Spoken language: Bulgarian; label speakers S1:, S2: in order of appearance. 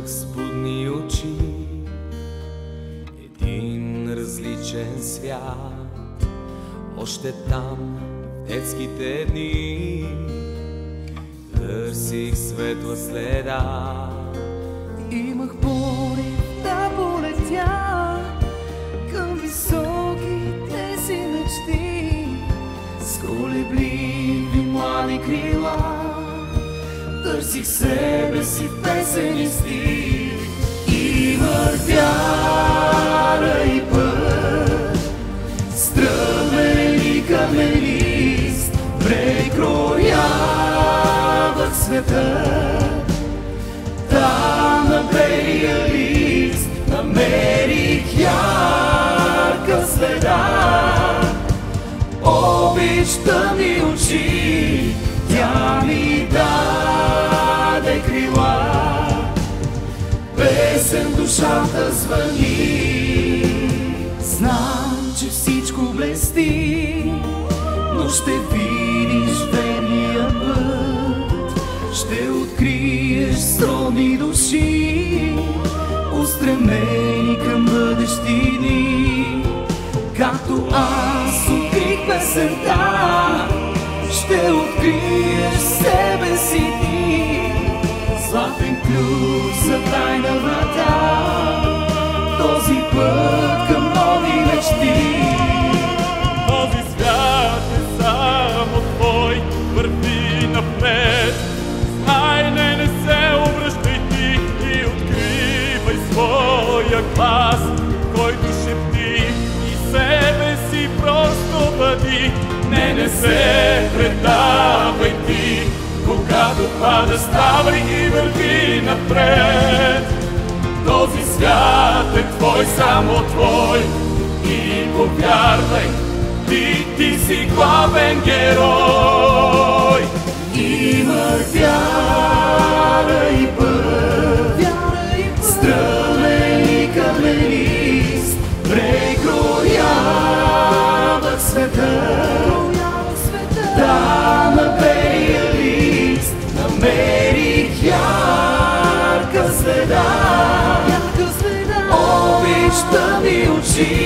S1: с будни очи, един различен свят. Още там, в детските дни, търсих светла следа.
S2: Имах порив да полетя към високите си мечти, с колебливи млади крила търсих себе си в песен и стих. Имах вяра и път, стръмен и каменист, прекроявах света. Там на белия лист намерих ярка следа. Обичта ми очи, тя ми даде крила. Песен душата звъни. Знам, че всичко блести, но ще видиш верния път. Ще откриеш сродни души, устремени към бъдещи дни. Както аз открих песента, ще откриеш себе си ти. Златен ключ за тайна врата, този път към нови мечти.
S3: Този свят е само твой, върви напред. Знай, не се обръщай ти и откривай своя глас, който шепти и себе си просто бъди. Не се предавай ти, когато пада, ставай и върви напред. Този свят е твой, само твой, и повярвай, ти си главен герой.
S2: Имах вяра и път, стръмен и каменист, прекроявах света. Там на белия лист намерих ярка следа. Обичта ми очи,